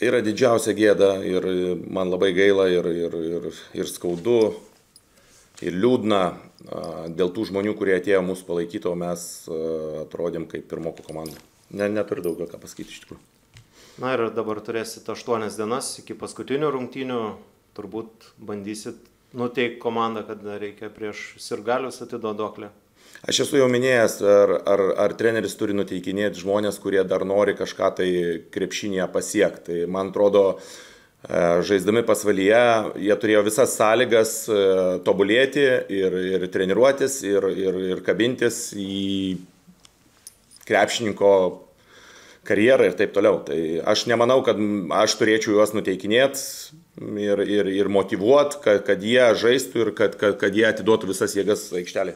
Tai yra didžiausia gėda ir man labai gaila ir skaudu, ir liūdna dėl tų žmonių, kurie atėjo mūsų palaikyti, o mes atrodėm kaip pirmokų komanda. Neturiu daugiau ką pasakyti iš tikrųjų. Na ir dabar turėsit 8 dienas iki paskutinių rungtynių, turbūt bandysit nuteikti komandą, kad reikia prieš Sirgalius atiduoti duoklę. Aš esu jau minėjęs, ar treneris turi nuteikinėti žmonės, kurie dar nori kažką tai krepšinėje pasiekti. Tai man atrodo, žaisdami pasvalyje, jie turėjo visas sąlygas tobulėti ir treniruotis, ir kabintis į krepšininko karjerą ir taip toliau. Tai aš nemanau, kad aš turėčiau juos nuteikinėti ir motyvuoti, kad jie žaistų ir kad jie atiduotų visas jėgas aikštelėje.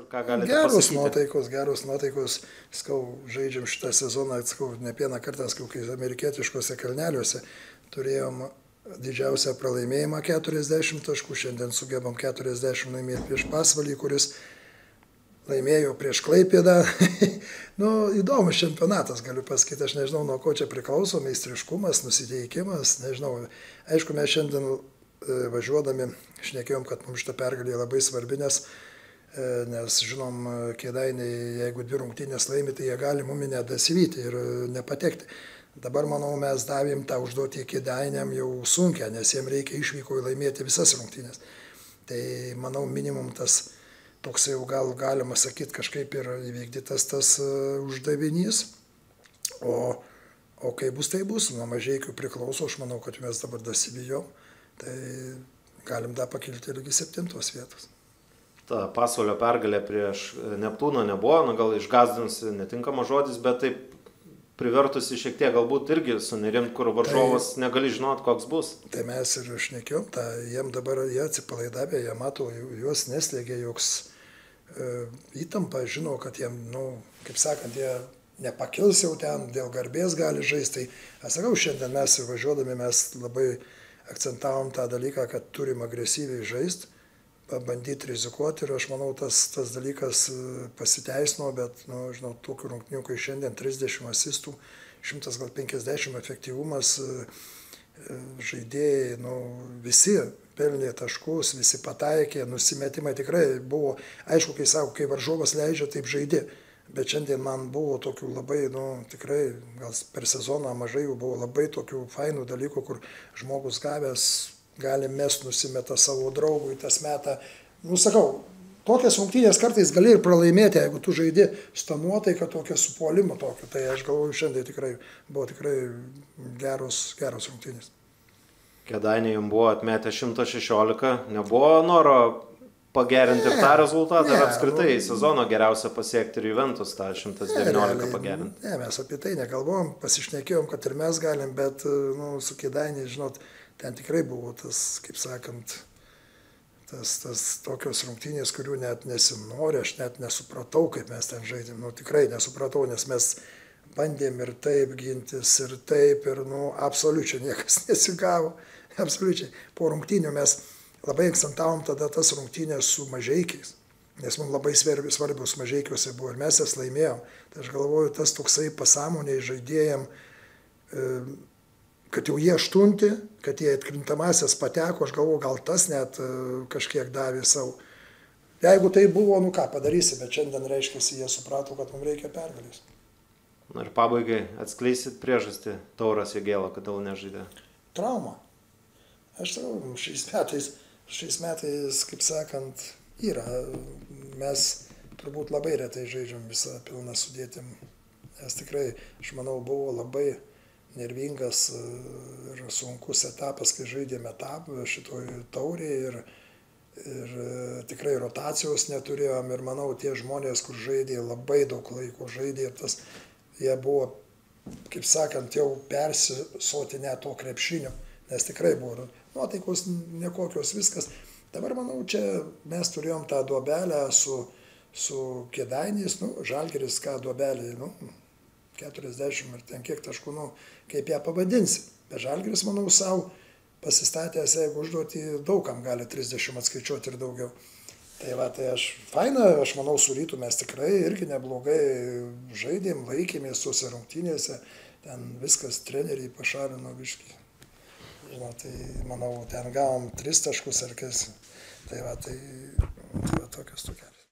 Geros nuotaikos, žaidžiam šitą sezoną, ne vieną kartą, kai amerikietiškose kalneliuose turėjom didžiausią pralaimėjimą 40 taškų, šiandien sugebam 40 laimėti prieš Pasvalį, kuris laimėjo prieš Klaipėdą. Įdomus čempionatas, galiu pasakyti, aš nežinau, nuo ko čia priklauso, meistriškumas, nusiteikimas, nežinau. Aišku, mes šiandien važiuodami šnekėjom, kad mums šitą pergalę labai svarbi, nes žinom, Kėdainiai, jeigu 2 rungtynės laimi, tai jie gali mumi nedasivyti ir nepatekti. Dabar, manau, mes davėm tą užduotį Kėdainiam jau sunkia, nes jiem reikia išvykoje laimėti visas rungtynės. Tai, manau, minimum tas toks jau galima sakyti kažkaip ir įvykdytas tas uždavinys. O kai bus, tai bus. Nuo Mažeikių priklauso, aš manau, kad mes dabar dasivijom, tai galim dar pakilti irgi 7 vietos. Ta Pasvalio pergalė prieš Neptūną nebuvo, gal išgazdins netinkamas žodis, bet taip privertusi šiek tiek galbūt irgi sunerimt, kur varžovas negali žinot, koks bus. Tai mes ir šnekėjom, jiem dabar jie atsipalaidavę, jie mato, juos neslėgia joks įtampa, žino, kad jiem, kaip sakant, jie nepakils jau ten, dėl garbės gali žaisti. Tai, aš sakau, šiandien mes važiuodami, mes labai akcentavom tą dalyką, kad turim agresyviai žaisti, bandyti rizikuoti ir aš manau, tas dalykas pasiteisino, bet, žinau, tokių rungtynių, kai šiandien 30 asistų, 150 efektyvumas, žaidėjai, visi pelnė taškus, visi pataikė, nusimetimai tikrai buvo, aišku, kai varžovas leidžia, taip žaidė, bet šiandien man buvo tokių labai, tikrai, gal per sezoną mažai jų buvo labai tokių fainų dalykų, kur žmogus gavęs gali mest, nusimeta savo draugui, tas metą. Sakau, tokias rungtynės kartais gali ir pralaimėti, jeigu tu žaidi su ta nuotaika, tokia su puolimu tokiu. Tai aš galvoju, šiandien buvo tikrai geros rungtynės. Kėdainiai jums buvo atmetę 116, nebuvo noro pagerinti ir tą rezultatą, ir apskritai sezono geriausia pasiekti ir Juventus tą 119 pagerinti. Ne, mes apie tai negalvojom, pasišnekėjom, kad ir mes galim, bet su Kėdainiai, žinot, ten tikrai buvo tas, kaip sakant, tas tokios rungtynės, kurių net nesinori, aš net nesupratau, kaip mes ten žaidėm. Tikrai nesupratau, nes mes bandėm ir taip gintis, ir taip, ir absoliučiai niekas nesigavo. Absoliučiai. Po rungtynių mes labai akcentavom tada tas rungtynės su Mažeikiais, nes mums labai svarbios Mažeikiuose buvo ir mes jas laimėjom. Tai aš galvoju, tas toksai pasąmoniai žaidėjam, kad jau jie 8, kad jie atkrintamasias pateko, aš galvoju, gal tas net kažkiek davė savo. Jeigu tai buvo, ką padarysi, bet šiandien reiškia, jie suprato, kad mums reikia pergalės. Na ir pabaigai atskleisit priežastį Tauras Jagėla, kodėl nežaidė? Trauma. Aš sakau, šiais metais, kaip sakant, yra. Mes turbūt labai retai žaidžiam visą pilną sudėtim. Nes tikrai, aš manau, buvo labai nervingas ir sunkus etapas, kai žaidėme šitoj taurėje ir tikrai rotacijos neturėjom ir manau, tie žmonės, kur žaidė labai daug laiko, jie buvo, kaip sakant, jau persisotinę to krepšinio, nes tikrai buvo nuotaikos nekokios viskas. Dabar, manau, čia mes turėjom tą duobelę su Kėdainiais, Žalgiris, ką duobelė, 40 ir ten kiek taškų, kaip ją pavadinsi. Bet Žalgiris, manau, savo pasistatęs, jeigu užduoti, daugam gali 30 atskaičiuoti ir daugiau. Tai aš manau, su Rytu mes tikrai irgi neblogai žaidėm, laikėmės tuose rungtynėse ten viskas treneriai pašalino biškį. Žinau, tai manau, ten gavom 3 taškus ar kas. Tai va tokios tokios.